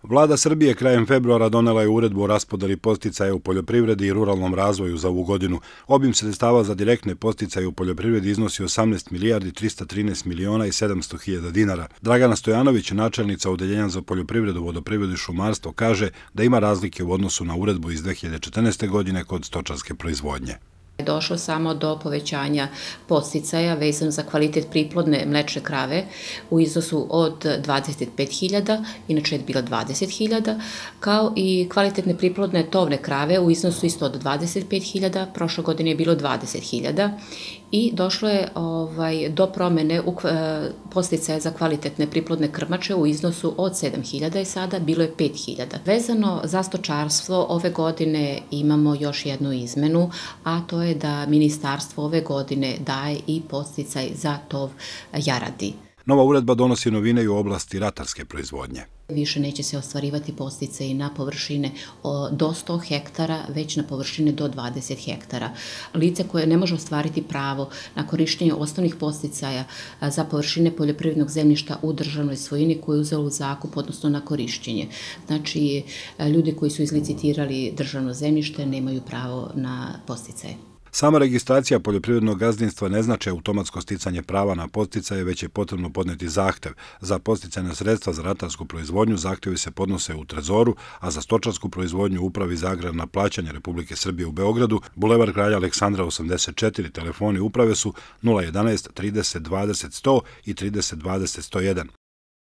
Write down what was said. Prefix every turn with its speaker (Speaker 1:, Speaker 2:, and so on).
Speaker 1: Vlada Srbije krajem februara donela je uredbu o raspodeli podsticaja u poljoprivredi i ruralnom razvoju za ovu godinu. Obim sredstava za direktne podsticaje u poljoprivredi iznosi 18 milijardi 313 miliona i 700 hiljada dinara. Dragana Stojanović, načelnica Odeljenja za poljoprivredu, vodoprivredu i šumarstvo, kaže da ima razlike u odnosu na uredbu iz 2014. godine kod stočarske proizvodnje.
Speaker 2: Došlo samo do povećanja podsticaja vezano za kvalitet priplodne mlečne krave u iznosu od 25.000, inače je bila 20.000, kao i kvalitetne priplodne tovne krave u iznosu isto od 25.000, prošle godine je bilo 20.000 i došlo je do promene podsticaja za kvalitetne priplodne krmače u iznosu od 7.000 i sada bilo je 5.000. Vezano za stočarstvo ove godine imamo još jednu izmenu, a to je da ministarstvo ove godine daje i podsticaj za tov jaradi.
Speaker 1: Nova uredba donosi novine i u oblasti ratarske proizvodnje.
Speaker 2: Više neće se ostvarivati podsticaji na površine do 100 hektara, već na površine do 20 hektara. Lice koje ne može ostvariti pravo na korištenje osnovnih podsticaja za površine poljoprivrednog zemljišta u državnoj svojini koje je uzelo u zakup, odnosno na korišćenje. Znači, ljudi koji su izlicitirali državno zemljište nemaju pravo na podsticaje.
Speaker 1: Sama registracija poljoprivrednog gazdinstva ne znači automatsko sticanje prava na podsticaje, već je potrebno podneti zahtev. Za podsticajna sredstva za ratarsku proizvodnju zahtevi se podnose u Trezoru, a za stočarsku proizvodnju u Upravi za agrarna plaćanja Republike Srbije u Beogradu, Bulevar Kralja Aleksandra 84, telefoni uprave su 011 30 20 100 i 30 20 101.